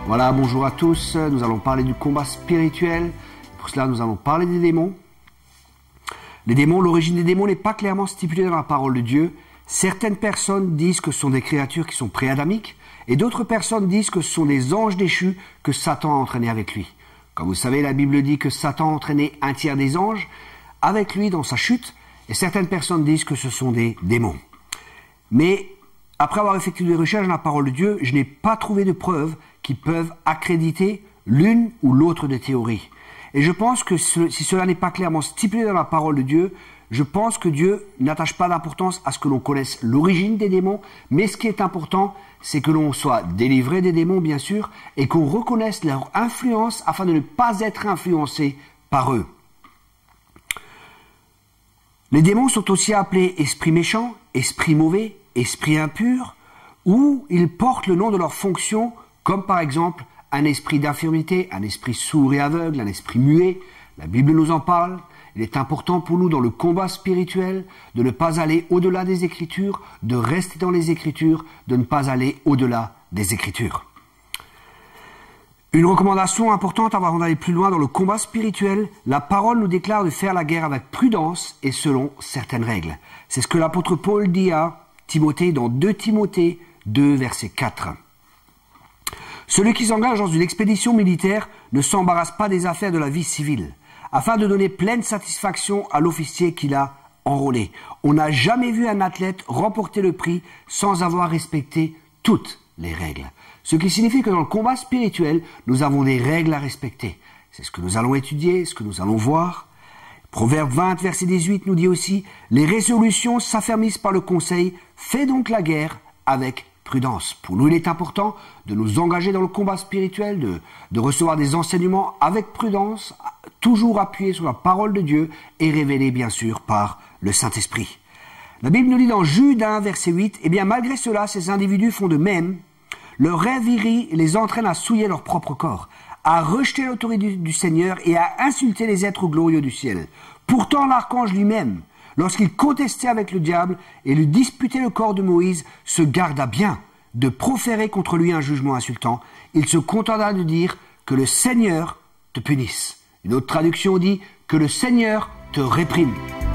Voilà, bonjour à tous. Nous allons parler du combat spirituel. Pour cela, nous allons parler des démons. Les démons, l'origine des démons n'est pas clairement stipulée dans la parole de Dieu. Certaines personnes disent que ce sont des créatures qui sont pré-adamiques, et d'autres personnes disent que ce sont des anges déchus que Satan a entraînés avec lui. Comme vous savez, la Bible dit que Satan a entraîné un tiers des anges avec lui dans sa chute, et certaines personnes disent que ce sont des démons. Mais après avoir effectué des recherches dans la parole de Dieu, je n'ai pas trouvé de preuves qui peuvent accréditer l'une ou l'autre des théories. Et je pense que si cela n'est pas clairement stipulé dans la parole de Dieu, je pense que Dieu n'attache pas d'importance à ce que l'on connaisse l'origine des démons, mais ce qui est important, c'est que l'on soit délivré des démons, bien sûr, et qu'on reconnaisse leur influence afin de ne pas être influencé par eux. Les démons sont aussi appelés esprits méchants, esprits mauvais, esprits impurs, ou ils portent le nom de leur fonction, comme par exemple un esprit d'infirmité, un esprit sourd et aveugle, un esprit muet. La Bible nous en parle. Il est important pour nous dans le combat spirituel de ne pas aller au-delà des Écritures, de rester dans les Écritures, de ne pas aller au-delà des Écritures. Une recommandation importante avant d'aller plus loin dans le combat spirituel, la parole nous déclare de faire la guerre avec prudence et selon certaines règles. C'est ce que l'apôtre Paul dit à Timothée dans 2 Timothée 2, verset 4. Celui qui s'engage dans une expédition militaire ne s'embarrasse pas des affaires de la vie civile, afin de donner pleine satisfaction à l'officier qu'il a enrôlé. On n'a jamais vu un athlète remporter le prix sans avoir respecté toutes les règles. Ce qui signifie que dans le combat spirituel, nous avons des règles à respecter. C'est ce que nous allons étudier, ce que nous allons voir. Proverbe 20, verset 18 nous dit aussi « Les résolutions s'affermissent par le conseil, fais donc la guerre avec prudence. » Pour nous, il est important de nous engager dans le combat spirituel, de recevoir des enseignements avec prudence, toujours appuyés sur la parole de Dieu et révélés bien sûr par le Saint-Esprit. La Bible nous dit dans Jude 1, verset 8 « Eh bien, malgré cela, ces individus font de même. Leur rêverie les entraîne à souiller leur propre corps, à rejeter l'autorité du Seigneur et à insulter les êtres glorieux du ciel. Pourtant, l'archange lui-même, lorsqu'il contestait avec le diable et lui disputait le corps de Moïse, se garda bien de proférer contre lui un jugement insultant. Il se contenta de dire que le Seigneur te punisse. Une autre traduction dit que le Seigneur te réprime.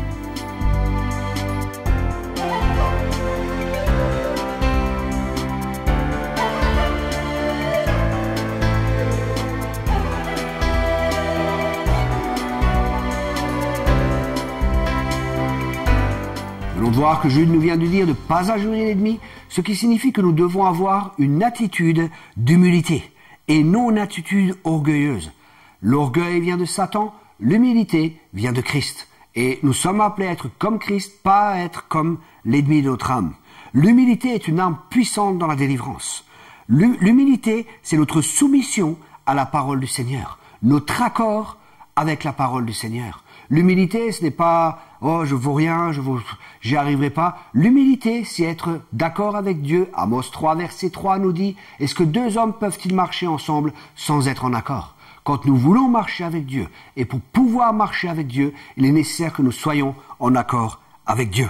Nous allons voir que Jude nous vient de dire de ne pas injurier l'ennemi, ce qui signifie que nous devons avoir une attitude d'humilité et non une attitude orgueilleuse. L'orgueil vient de Satan, l'humilité vient de Christ. Et nous sommes appelés à être comme Christ, pas à être comme l'ennemi de notre âme. L'humilité est une arme puissante dans la délivrance. L'humilité, c'est notre soumission à la parole du Seigneur, notre accord avec la parole du Seigneur. L'humilité, ce n'est pas « oh, je vaux rien, j'y arriverai pas ». L'humilité, c'est être d'accord avec Dieu. Amos 3, verset 3 nous dit « Est-ce que deux hommes peuvent-ils marcher ensemble sans être en accord ?» Quand nous voulons marcher avec Dieu, et pour pouvoir marcher avec Dieu, il est nécessaire que nous soyons en accord avec Dieu.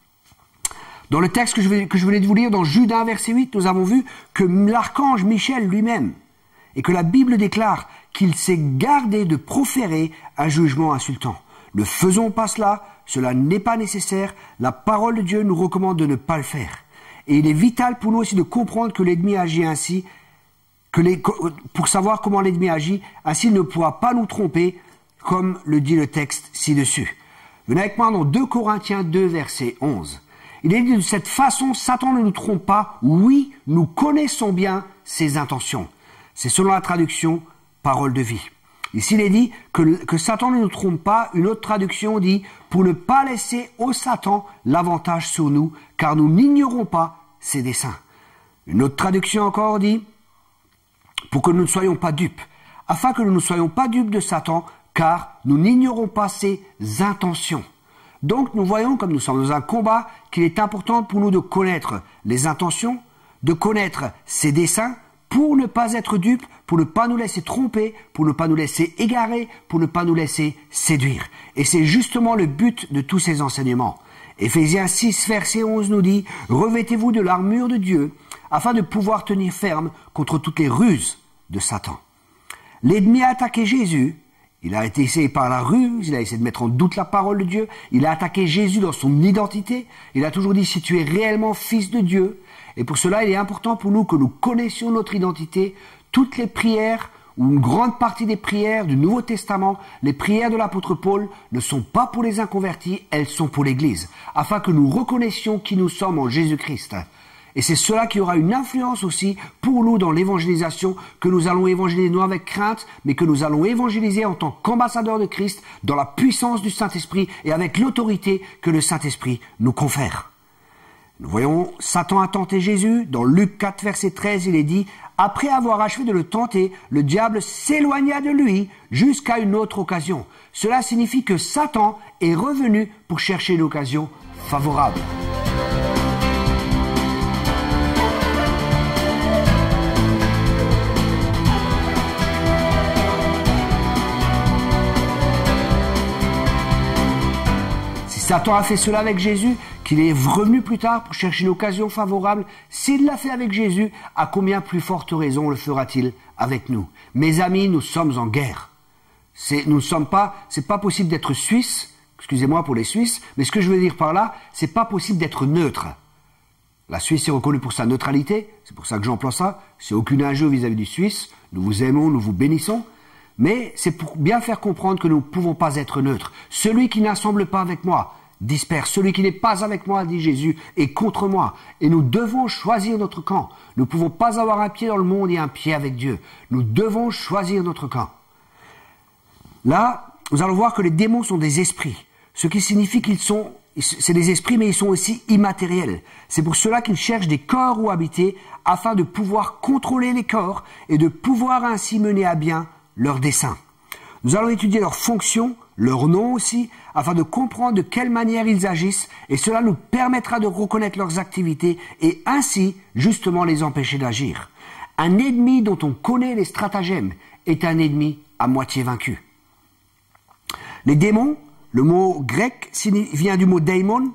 Dans le texte que je venais de vous lire, dans Jude 1, verset 8, nous avons vu que l'archange Michel lui-même, et que la Bible déclare qu'il s'est gardé de proférer un jugement insultant. Ne faisons pas cela, cela n'est pas nécessaire, la parole de Dieu nous recommande de ne pas le faire. Et il est vital pour nous aussi de comprendre que l'ennemi agit ainsi, pour savoir comment l'ennemi agit, ainsi il ne pourra pas nous tromper, comme le dit le texte ci-dessus. Venez avec moi dans 2 Corinthiens 2, verset 11. Il est dit de cette façon, Satan ne nous trompe pas, oui, nous connaissons bien ses intentions. C'est selon la traduction « parole de vie ». Ici, il est dit que Satan ne nous trompe pas. Une autre traduction dit « pour ne pas laisser au Satan l'avantage sur nous, car nous n'ignorons pas ses desseins ». Une autre traduction encore dit « pour que nous ne soyons pas dupes, afin que nous ne soyons pas dupes de Satan, car nous n'ignorons pas ses intentions ». Donc nous voyons, comme nous sommes dans un combat, qu'il est important pour nous de connaître les intentions, de connaître ses desseins, pour ne pas être dupes, pour ne pas nous laisser tromper, pour ne pas nous laisser égarer, pour ne pas nous laisser séduire. Et c'est justement le but de tous ces enseignements. Éphésiens 6, verset 11 nous dit « Revêtez-vous de l'armure de Dieu, afin de pouvoir tenir ferme contre toutes les ruses de Satan. L'ennemi a attaqué Jésus. Il a été essayé par la ruse, il a essayé de mettre en doute la parole de Dieu, il a attaqué Jésus dans son identité, il a toujours dit si tu es réellement fils de Dieu. Et pour cela, il est important pour nous que nous connaissions notre identité. Toutes les prières, ou une grande partie des prières du Nouveau Testament, les prières de l'apôtre Paul ne sont pas pour les inconvertis, elles sont pour l'Église, afin que nous reconnaissions qui nous sommes en Jésus-Christ. Et c'est cela qui aura une influence aussi pour nous dans l'évangélisation, que nous allons évangéliser non avec crainte, mais que nous allons évangéliser en tant qu'ambassadeurs de Christ, dans la puissance du Saint-Esprit et avec l'autorité que le Saint-Esprit nous confère. Nous voyons Satan a tenté Jésus. Dans Luc 4, verset 13, il est dit « Après avoir achevé de le tenter, le diable s'éloigna de lui jusqu'à une autre occasion. » Cela signifie que Satan est revenu pour chercher une occasion favorable. Satan a fait cela avec Jésus, qu'il est revenu plus tard pour chercher une occasion favorable. S'il l'a fait avec Jésus, à combien plus forte raison le fera-t-il avec nous? Mes amis, nous sommes en guerre. C'est pas possible d'être suisse, excusez-moi pour les Suisses, mais ce que je veux dire par là, c'est pas possible d'être neutre. La Suisse est reconnue pour sa neutralité, c'est pour ça que j'emploie ça. C'est aucune injure vis-à-vis du Suisse. Nous vous aimons, nous vous bénissons. Mais c'est pour bien faire comprendre que nous ne pouvons pas être neutres. Celui qui n'assemble pas avec moi disperse. Celui qui n'est pas avec moi, dit Jésus, est contre moi. Et nous devons choisir notre camp. Nous ne pouvons pas avoir un pied dans le monde et un pied avec Dieu. Nous devons choisir notre camp. Là, nous allons voir que les démons sont des esprits. Ce qui signifie c'est des esprits, mais ils sont aussi immatériels. C'est pour cela qu'ils cherchent des corps où habiter, afin de pouvoir contrôler les corps et de pouvoir ainsi mener à bien leurs desseins. Nous allons étudier leurs fonctions, leurs noms aussi, afin de comprendre de quelle manière ils agissent, et cela nous permettra de reconnaître leurs activités et ainsi, justement, les empêcher d'agir. Un ennemi dont on connaît les stratagèmes est un ennemi à moitié vaincu. Les démons, le mot grec vient du mot daimon,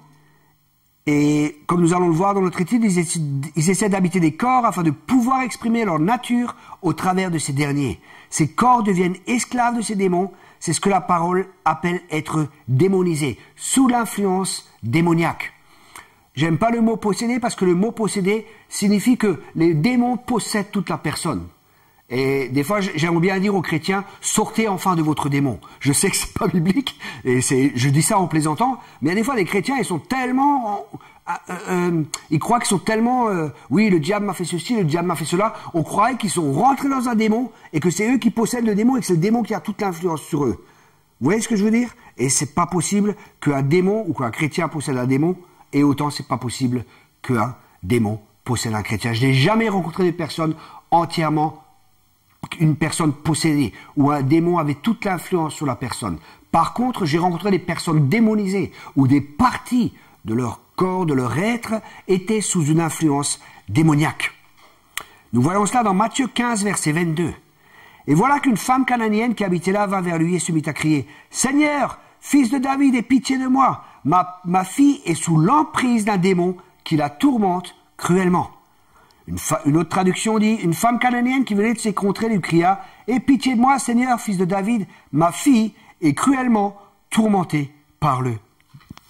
et comme nous allons le voir dans notre étude, ils essaient d'habiter des corps afin de pouvoir exprimer leur nature au travers de ces derniers. Ces corps deviennent esclaves de ces démons. C'est ce que la parole appelle être démonisé, sous l'influence démoniaque. J'aime pas le mot posséder parce que le mot posséder signifie que les démons possèdent toute la personne. Et des fois, j'aimerais bien dire aux chrétiens, sortez enfin de votre démon. Je sais que c'est pas biblique, et je dis ça en plaisantant, mais il y a des fois, les chrétiens, ils sont tellement, ils croient qu'ils sont tellement, oui, le diable m'a fait ceci, le diable m'a fait cela. On croirait qu'ils sont rentrés dans un démon, et que c'est eux qui possèdent le démon, et que c'est le démon qui a toute l'influence sur eux. Vous voyez ce que je veux dire? Et c'est pas possible qu'un démon, ou qu'un chrétien possède un démon, et autant c'est pas possible qu'un démon possède un chrétien. Je n'ai jamais rencontré des personnes entièrement une personne possédée, où un démon avait toute l'influence sur la personne. Par contre, j'ai rencontré des personnes démonisées, où des parties de leur corps, de leur être, étaient sous une influence démoniaque. Nous voyons cela dans Matthieu 15, verset 22. Et voilà qu'une femme cananéenne qui habitait là vint vers lui et se mit à crier « Seigneur, fils de David, aie pitié de moi, ma fille est sous l'emprise d'un démon qui la tourmente cruellement. » Une autre traduction dit, une femme cananéenne qui venait de ces contrées lui cria, « Aie pitié de moi, Seigneur, fils de David, ma fille est cruellement tourmentée par le démon. »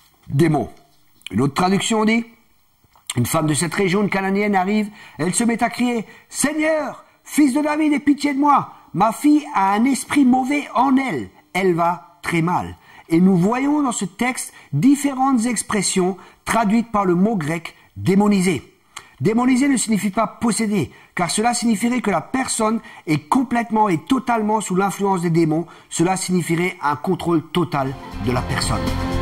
Une autre traduction dit, une femme de cette région, une cananéenne, arrive, elle se met à crier, « Seigneur, fils de David, aie pitié de moi, ma fille a un esprit mauvais en elle, elle va très mal. » Et nous voyons dans ce texte différentes expressions traduites par le mot grec « démonisé ». Démoniser ne signifie pas posséder, car cela signifierait que la personne est complètement et totalement sous l'influence des démons. Cela signifierait un contrôle total de la personne.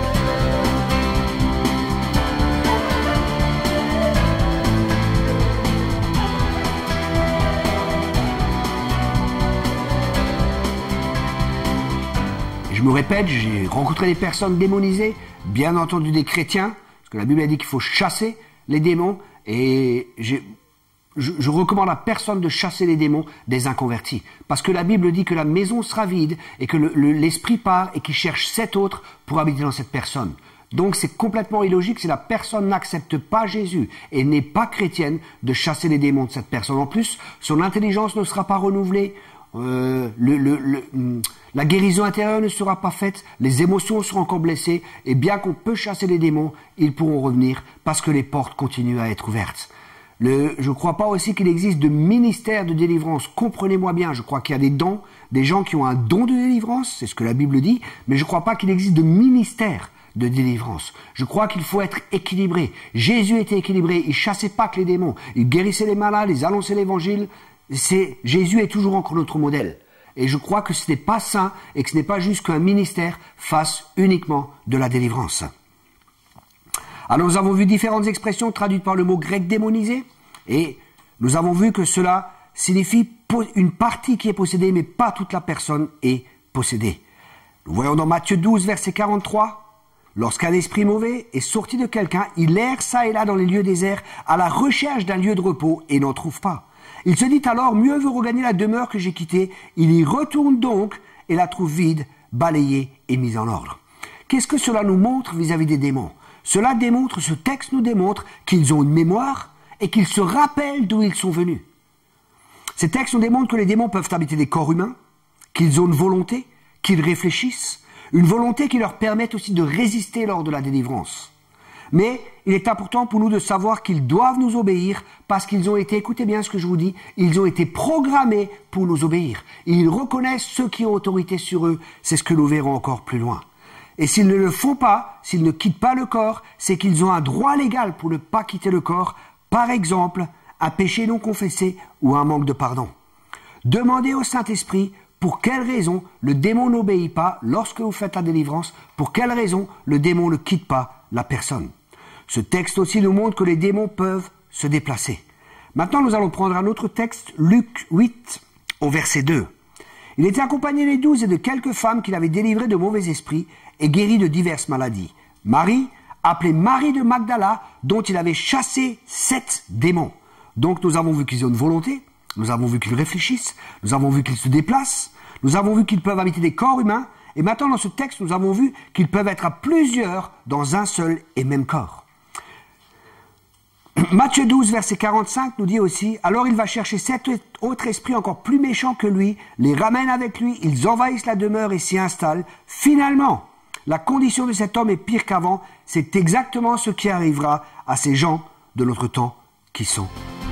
Je me répète, j'ai rencontré des personnes démonisées, bien entendu des chrétiens, parce que la Bible a dit qu'il faut chasser les démons. Et je recommande à personne de chasser les démons des inconvertis. Parce que la Bible dit que la maison sera vide et que l'esprit part et qu'il cherche 7 autres pour habiter dans cette personne. Donc c'est complètement illogique si la personne n'accepte pas Jésus et n'est pas chrétienne de chasser les démons de cette personne. En plus, son intelligence ne sera pas renouvelée, la guérison intérieure ne sera pas faite, les émotions seront encore blessées, et bien qu'on peut chasser les démons, ils pourront revenir parce que les portes continuent à être ouvertes. Je ne crois pas aussi qu'il existe de ministère de délivrance. Comprenez-moi bien, je crois qu'il y a des dons, des gens qui ont un don de délivrance, c'est ce que la Bible dit, mais je ne crois pas qu'il existe de ministère de délivrance. Je crois qu'il faut être équilibré. Jésus était équilibré, il chassait pas que les démons, il guérissait les malades, il annonçait l'évangile. Jésus est toujours encore notre modèle. Et je crois que ce n'est pas sain et que ce n'est pas juste qu'un ministère fasse uniquement de la délivrance. Alors nous avons vu différentes expressions traduites par le mot grec démonisé, et nous avons vu que cela signifie une partie qui est possédée, mais pas toute la personne est possédée. Nous voyons dans Matthieu 12, verset 43, « Lorsqu'un esprit mauvais est sorti de quelqu'un, il erre ça et là dans les lieux déserts, à la recherche d'un lieu de repos, et n'en trouve pas. Il se dit alors, mieux vaut regagner la demeure que j'ai quittée. Il y retourne donc, et la trouve vide, balayée et mise en ordre. » Qu'est-ce que cela nous montre vis-à-vis des démons ? Ce texte nous démontre qu'ils ont une mémoire et qu'ils se rappellent d'où ils sont venus. Ces textes nous démontrent que les démons peuvent habiter des corps humains, qu'ils ont une volonté, qu'ils réfléchissent, une volonté qui leur permet aussi de résister lors de la délivrance. Mais il est important pour nous de savoir qu'ils doivent nous obéir parce qu'ils ont été, écoutez bien ce que je vous dis, ils ont été programmés pour nous obéir. Ils reconnaissent ceux qui ont autorité sur eux, c'est ce que nous verrons encore plus loin. Et s'ils ne le font pas, s'ils ne quittent pas le corps, c'est qu'ils ont un droit légal pour ne pas quitter le corps, par exemple, un péché non confessé ou un manque de pardon. Demandez au Saint-Esprit pour quelle raison le démon n'obéit pas lorsque vous faites la délivrance, pour quelle raison le démon ne quitte pas la personne. Ce texte aussi nous montre que les démons peuvent se déplacer. Maintenant, nous allons prendre un autre texte, Luc 8, au verset 2. Il était accompagné des 12 et de quelques femmes qu'il avait délivrées de mauvais esprits et guéries de diverses maladies. Marie, appelée Marie de Magdala, dont il avait chassé 7 démons. Donc nous avons vu qu'ils ont une volonté, nous avons vu qu'ils réfléchissent, nous avons vu qu'ils se déplacent, nous avons vu qu'ils peuvent habiter des corps humains, et maintenant dans ce texte nous avons vu qu'ils peuvent être à plusieurs dans un seul et même corps. Matthieu 12, verset 45 nous dit aussi « Alors il va chercher 7 autres esprits encore plus méchants que lui, les ramène avec lui, ils envahissent la demeure et s'y installent. Finalement, la condition de cet homme est pire qu'avant, c'est exactement ce qui arrivera à ces gens de notre temps qui sont mauvais. »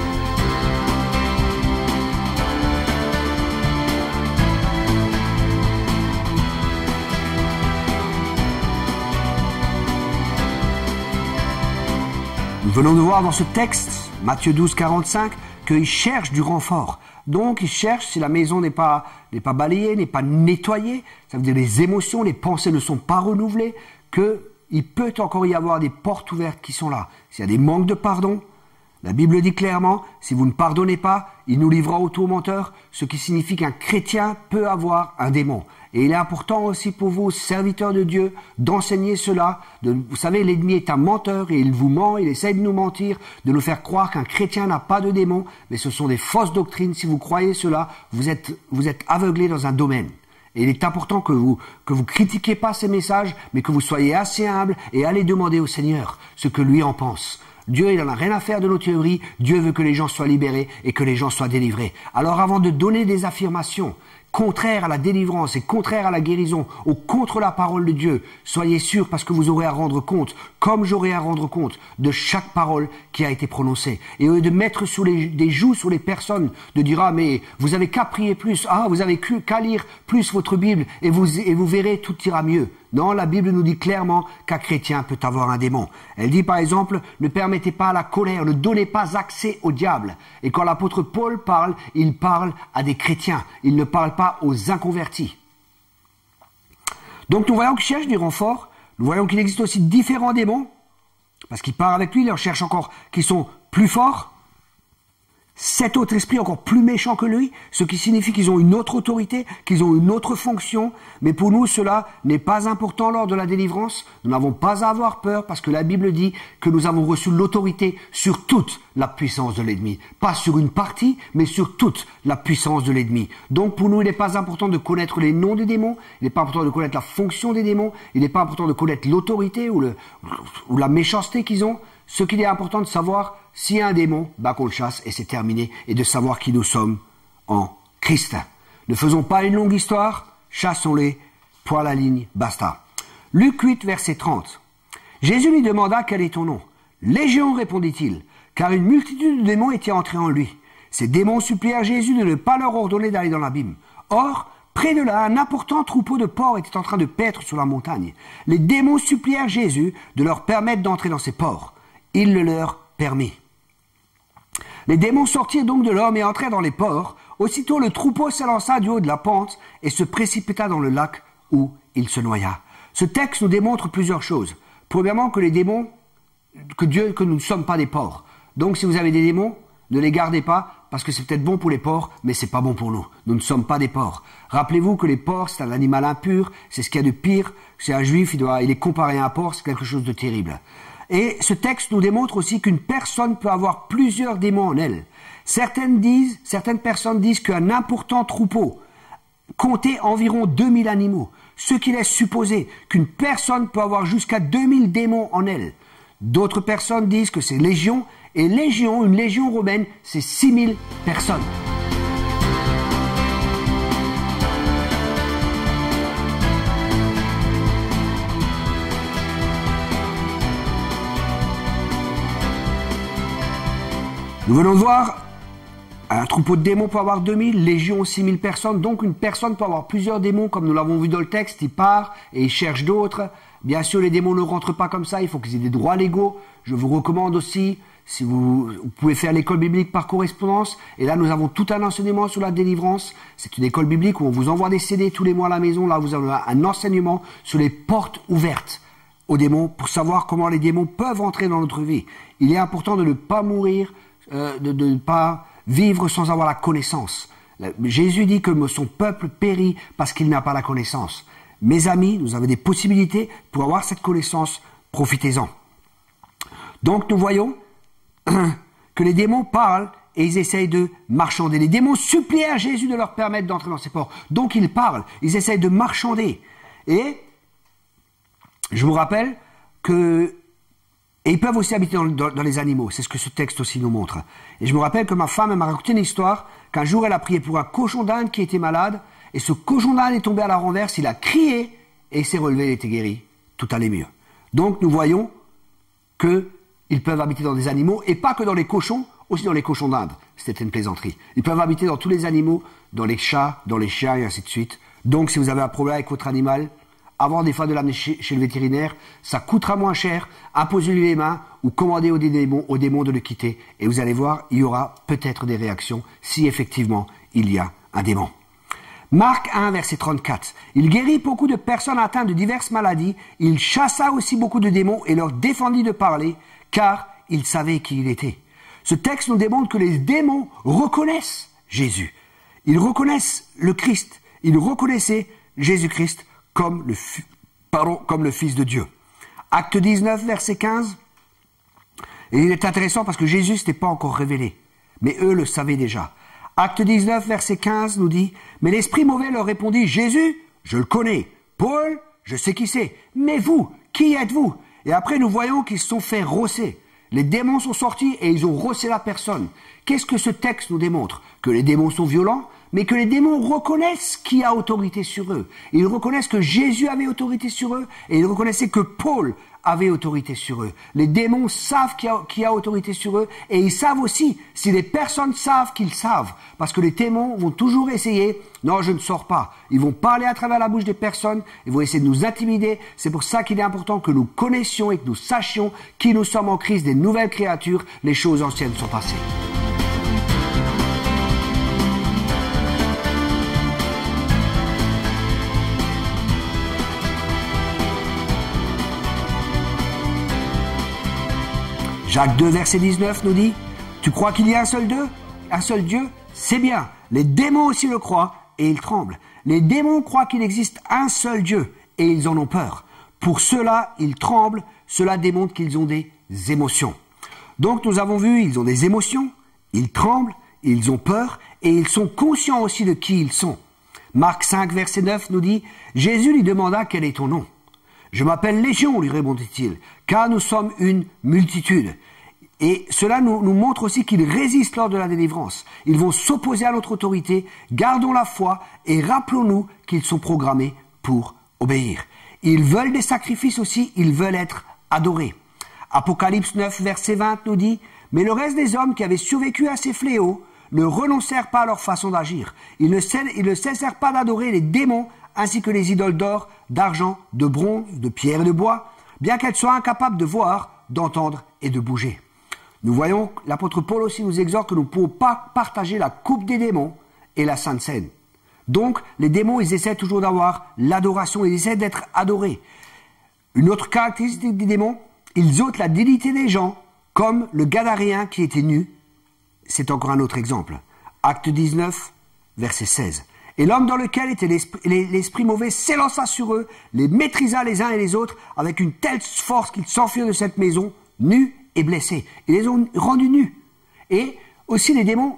Nous venons de voir dans ce texte, Matthieu 12, 45, qu'il cherche du renfort. Donc, il cherche, si la maison n'est pas balayée, n'est pas nettoyée, ça veut dire les émotions, les pensées ne sont pas renouvelées, qu'il peut encore y avoir des portes ouvertes qui sont là. S'il y a des manques de pardon, la Bible dit clairement, si vous ne pardonnez pas, il nous livrera au tourmenteur, ce qui signifie qu'un chrétien peut avoir un démon. Et il est important aussi pour vous, serviteurs de Dieu, d'enseigner cela. Vous savez, l'ennemi est un menteur et il vous ment, il essaie de nous mentir, de nous faire croire qu'un chrétien n'a pas de démon, mais ce sont des fausses doctrines. Si vous croyez cela, vous êtes aveuglés dans un domaine. Et il est important que vous critiquiez pas ces messages, mais que vous soyez assez humbles et allez demander au Seigneur ce que lui en pense. Dieu, il n'en a rien à faire de nos théories. Dieu veut que les gens soient libérés et que les gens soient délivrés. Alors avant de donner des affirmations contraires à la délivrance et contraires à la guérison ou contre la parole de Dieu, soyez sûrs parce que vous aurez à rendre compte, comme j'aurai à rendre compte, de chaque parole qui a été prononcée. Et au lieu de mettre des joues sur les personnes, de dire « Ah, mais vous avez qu'à prier plus, ah, vous avez qu'à lire plus votre Bible et vous verrez, tout ira mieux ». Non, la Bible nous dit clairement qu'un chrétien peut avoir un démon. Elle dit par exemple, ne permettez pas à la colère, ne donnez pas accès au diable. Et quand l'apôtre Paul parle, il parle à des chrétiens, il ne parle pas aux inconvertis. Donc nous voyons qu'il cherche du renfort, nous voyons qu'il existe aussi différents démons, parce qu'il part avec lui, il en cherche encore qui sont plus forts. 7 autres esprits encore plus méchants que lui, ce qui signifie qu'ils ont une autre autorité, qu'ils ont une autre fonction. Mais pour nous, cela n'est pas important lors de la délivrance. Nous n'avons pas à avoir peur parce que la Bible dit que nous avons reçu l'autorité sur toute la puissance de l'ennemi. Pas sur une partie, mais sur toute la puissance de l'ennemi. Donc pour nous, il n'est pas important de connaître les noms des démons, il n'est pas important de connaître la fonction des démons, il n'est pas important de connaître l'autorité ou la méchanceté qu'ils ont. Ce qu'il est important de savoir, s'il y a un démon, qu'on le chasse et c'est terminé, et de savoir qui nous sommes en Christ. Ne faisons pas une longue histoire, chassons-les, point à la ligne, basta. Luc 8, verset 30. Jésus lui demanda quel est ton nom. Légion, répondit-il, car une multitude de démons était entrée en lui. Ces démons supplièrent Jésus de ne pas leur ordonner d'aller dans l'abîme. Or, près de là, un important troupeau de porcs était en train de paître sur la montagne. Les démons supplièrent Jésus de leur permettre d'entrer dans ces porcs. Il le leur permit. Les démons sortirent donc de l'homme et entrèrent dans les porcs. Aussitôt le troupeau s'élança du haut de la pente et se précipita dans le lac où il se noya. Ce texte nous démontre plusieurs choses. Premièrement, que les démons, que nous ne sommes pas des porcs. Donc si vous avez des démons, ne les gardez pas, parce que c'est peut-être bon pour les porcs, mais c'est pas bon pour nous. Nous ne sommes pas des porcs. Rappelez-vous que les porcs, c'est un animal impur, c'est ce qu'il y a de pire. C'est un juif, il est comparé à un porc, c'est quelque chose de terrible. Et ce texte nous démontre aussi qu'une personne peut avoir plusieurs démons en elle. Certaines personnes disent qu'un important troupeau comptait environ 2000 animaux, ce qui laisse supposer qu'une personne peut avoir jusqu'à 2000 démons en elle. D'autres personnes disent que c'est légion, et une légion romaine, c'est 6000 personnes. Nous venons de voir, un troupeau de démons peut avoir 2000, légion 6000 personnes, donc une personne peut avoir plusieurs démons, comme nous l'avons vu dans le texte, il part et il cherche d'autres. Bien sûr, les démons ne rentrent pas comme ça, il faut qu'ils aient des droits légaux. Je vous recommande aussi, si vous pouvez faire l'école biblique par correspondance, et là nous avons tout un enseignement sur la délivrance. C'est une école biblique où on vous envoie des CD tous les mois à la maison, là vous avez un enseignement sur les portes ouvertes aux démons, pour savoir comment les démons peuvent entrer dans notre vie. Il est important de ne pas mourir, de ne pas vivre sans avoir la connaissance. Jésus dit que son peuple périt parce qu'il n'a pas la connaissance. Mes amis, nous avons des possibilités pour avoir cette connaissance, profitez-en. Donc nous voyons que les démons parlent et ils essayent de marchander. Les démons supplièrent Jésus de leur permettre d'entrer dans ces ports. Donc ils parlent, ils essayent de marchander. Et je vous rappelle que et ils peuvent aussi habiter dans les animaux, c'est ce que ce texte aussi nous montre. Et je me rappelle que ma femme m'a raconté une histoire, qu'un jour elle a prié pour un cochon d'Inde qui était malade, et ce cochon d'Inde est tombé à la renverse, il a crié, et il s'est relevé, il était guéri, tout allait mieux. Donc nous voyons qu'ils peuvent habiter dans des animaux, et pas que dans les cochons, aussi dans les cochons d'Inde. C'était une plaisanterie. Ils peuvent habiter dans tous les animaux, dans les chats, dans les chiens, et ainsi de suite. Donc si vous avez un problème avec votre animal, avant des fois de l'amener chez le vétérinaire, ça coûtera moins cher, imposez-lui les mains ou commandez aux démons de le quitter. Et vous allez voir, il y aura peut-être des réactions si effectivement il y a un démon. Marc 1, verset 34. Il guérit beaucoup de personnes atteintes de diverses maladies. Il chassa aussi beaucoup de démons et leur défendit de parler, car il savait qui il était. Ce texte nous démontre que les démons reconnaissent Jésus. Ils reconnaissent le Christ. Ils reconnaissaient Jésus-Christ comme le Fils de Dieu. Acte 19, verset 15. Et il est intéressant parce que Jésus n'était pas encore révélé, mais eux le savaient déjà. Acte 19, verset 15 nous dit, « Mais l'esprit mauvais leur répondit, « Jésus, je le connais. Paul, je sais qui c'est. Mais vous, qui êtes-vous » Et après, nous voyons qu'ils se sont fait rosser. Les démons sont sortis et ils ont rossé la personne. Qu'est-ce que ce texte nous démontre? Que les démons sont violents, mais que les démons reconnaissent qui a autorité sur eux. Ils reconnaissent que Jésus avait autorité sur eux, et ils reconnaissaient que Paul avait autorité sur eux. Les démons savent qui a autorité sur eux, et ils savent aussi, si les personnes savent qu'ils savent, parce que les démons vont toujours essayer, non, je ne sors pas. Ils vont parler à travers la bouche des personnes, ils vont essayer de nous intimider. C'est pour ça qu'il est important que nous connaissions et que nous sachions qui nous sommes en Christ, des nouvelles créatures, les choses anciennes sont passées. Jacques 2, verset 19 nous dit, « Tu crois qu'il y a un seul Dieu ? un seul Dieu, c'est bien. Les démons aussi le croient et ils tremblent. Les démons croient qu'il existe un seul Dieu et ils en ont peur. Pour cela, ils tremblent. Cela démontre qu'ils ont des émotions. Donc nous avons vu, ils ont des émotions, ils tremblent, ils ont peur et ils sont conscients aussi de qui ils sont. Marc 5, verset 9 nous dit « Jésus lui demanda quel est ton nom. Je m'appelle Légion, lui répondit-il, car nous sommes une multitude. » Et cela nous montre aussi qu'ils résistent lors de la délivrance. Ils vont s'opposer à notre autorité, gardons la foi et rappelons-nous qu'ils sont programmés pour obéir. Ils veulent des sacrifices aussi, ils veulent être adorés. Apocalypse 9, verset 20 nous dit « Mais le reste des hommes qui avaient survécu à ces fléaux ne renoncèrent pas à leur façon d'agir. Ils ne cessèrent pas d'adorer les démons ainsi que les idoles d'or, d'argent, de bronze, de pierre et de bois, bien qu'elles soient incapables de voir, d'entendre et de bouger. » Nous voyons, l'apôtre Paul aussi nous exhorte que nous ne pouvons pas partager la coupe des démons et la Sainte Seine. Donc, les démons, ils essaient toujours d'avoir l'adoration, ils essaient d'être adorés. Une autre caractéristique des démons, ils ôtent la dignité des gens, comme le Gadaréen qui était nu. C'est encore un autre exemple. Acte 19, verset 16. Et l'homme dans lequel était l'esprit mauvais s'élança sur eux, les maîtrisa les uns et les autres, avec une telle force qu'ils s'enfuirent de cette maison, nus et blessés. Ils les ont rendus nus. Et aussi les démons,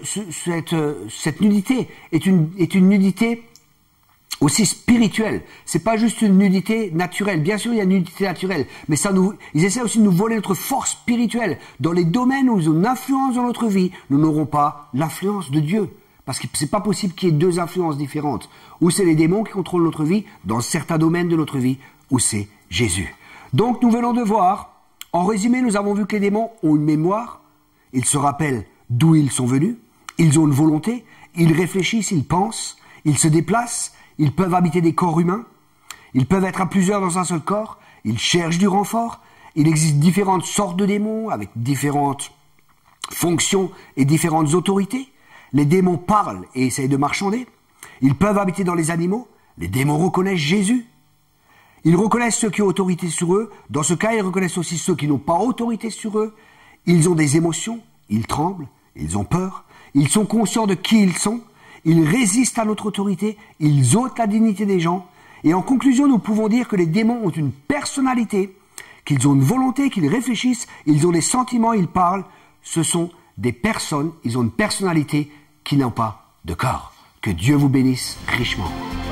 cette nudité est une nudité aussi spirituelle. C'est pas juste une nudité naturelle. Bien sûr, il y a une nudité naturelle, mais ils essaient aussi de nous voler notre force spirituelle. Dans les domaines où ils ont une influence dans notre vie, nous n'aurons pas l'influence de Dieu. Parce que c'est pas possible qu'il y ait deux influences différentes. Ou c'est les démons qui contrôlent notre vie, dans certains domaines de notre vie, ou c'est Jésus. Donc nous venons de voir, en résumé, nous avons vu que les démons ont une mémoire, ils se rappellent d'où ils sont venus, ils ont une volonté, ils réfléchissent, ils pensent, ils se déplacent, ils peuvent habiter des corps humains, ils peuvent être à plusieurs dans un seul corps, ils cherchent du renfort, il existe différentes sortes de démons avec différentes fonctions et différentes autorités. Les démons parlent et essayent de marchander, ils peuvent habiter dans les animaux, les démons reconnaissent Jésus, ils reconnaissent ceux qui ont autorité sur eux, dans ce cas ils reconnaissent aussi ceux qui n'ont pas autorité sur eux, ils ont des émotions, ils tremblent, ils ont peur, ils sont conscients de qui ils sont, ils résistent à notre autorité, ils ôtent la dignité des gens, et en conclusion nous pouvons dire que les démons ont une personnalité, qu'ils ont une volonté, qu'ils réfléchissent, ils ont des sentiments, ils parlent, ce sont des personnes, ils ont une personnalité qui n'ont pas de corps. Que Dieu vous bénisse richement.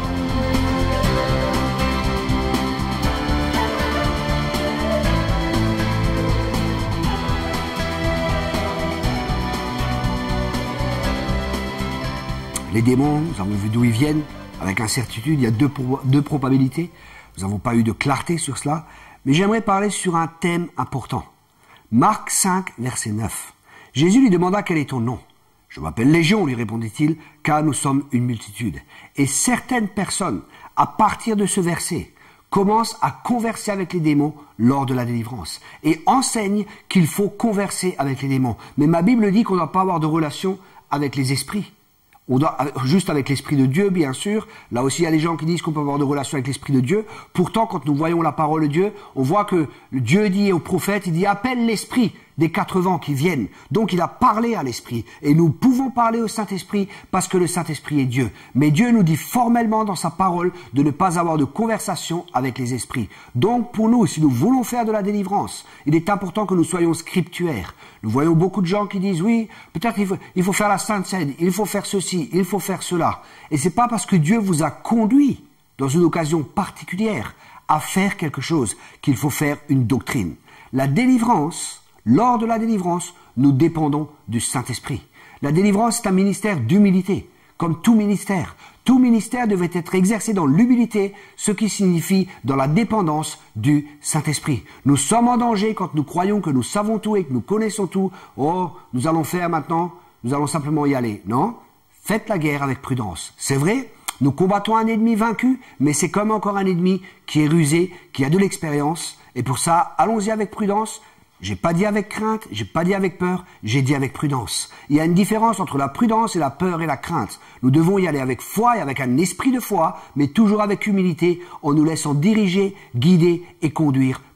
Les démons, nous avons vu d'où ils viennent, avec incertitude, il y a deux probabilités. Nous n'avons pas eu de clarté sur cela, mais j'aimerais parler sur un thème important. Marc 5, verset 9. Jésus lui demanda quel est ton nom. Je m'appelle Légion, lui répondit-il, car nous sommes une multitude. Et certaines personnes, à partir de ce verset, commencent à converser avec les démons lors de la délivrance et enseignent qu'il faut converser avec les démons. Mais ma Bible dit qu'on ne doit pas avoir de relation avec les esprits. On doit, juste avec l'Esprit de Dieu, bien sûr. Là aussi, il y a des gens qui disent qu'on peut avoir de relation avec l'Esprit de Dieu. Pourtant, quand nous voyons la parole de Dieu, on voit que Dieu dit au prophète, il dit, appelle l'Esprit des 4 vents qui viennent. Donc, il a parlé à l'Esprit. Et nous pouvons parler au Saint-Esprit parce que le Saint-Esprit est Dieu. Mais Dieu nous dit formellement dans sa parole de ne pas avoir de conversation avec les esprits. Donc, pour nous, si nous voulons faire de la délivrance, il est important que nous soyons scriptuaires. Nous voyons beaucoup de gens qui disent, oui, peut-être il faut faire la Sainte Seine, il faut faire ceci, il faut faire cela. Et c'est pas parce que Dieu vous a conduit dans une occasion particulière à faire quelque chose qu'il faut faire une doctrine. La délivrance, lors de la délivrance, nous dépendons du Saint-Esprit. La délivrance est un ministère d'humilité, comme tout ministère. Tout ministère devait être exercé dans l'humilité, ce qui signifie dans la dépendance du Saint-Esprit. Nous sommes en danger quand nous croyons que nous savons tout et que nous connaissons tout. Oh, nous allons faire maintenant, nous allons simplement y aller. Non, faites la guerre avec prudence. C'est vrai, nous combattons un ennemi vaincu, mais c'est comme encore un ennemi qui est rusé, qui a de l'expérience. Et pour ça, allons-y avec prudence. J'ai pas dit avec crainte, j'ai pas dit avec peur, j'ai dit avec prudence. Il y a une différence entre la prudence et la peur et la crainte. Nous devons y aller avec foi et avec un esprit de foi, mais toujours avec humilité, en nous laissant diriger, guider et conduire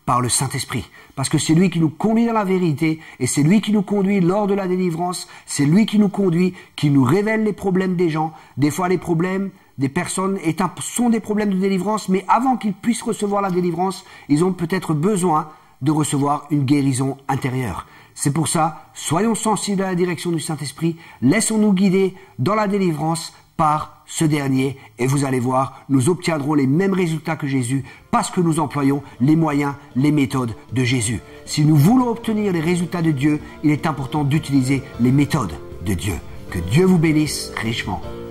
par le Saint-Esprit. Parce que c'est lui qui nous conduit dans la vérité et c'est lui qui nous conduit lors de la délivrance. C'est lui qui nous conduit, qui nous révèle les problèmes des gens. Des fois, les problèmes des personnes sont des problèmes de délivrance, mais avant qu'ils puissent recevoir la délivrance, ils ont peut-être besoin de recevoir une guérison intérieure. C'est pour ça, soyons sensibles à la direction du Saint-Esprit, laissons-nous guider dans la délivrance par ce dernier, et vous allez voir, nous obtiendrons les mêmes résultats que Jésus, parce que nous employons les moyens, les méthodes de Jésus. Si nous voulons obtenir les résultats de Dieu, il est important d'utiliser les méthodes de Dieu. Que Dieu vous bénisse richement.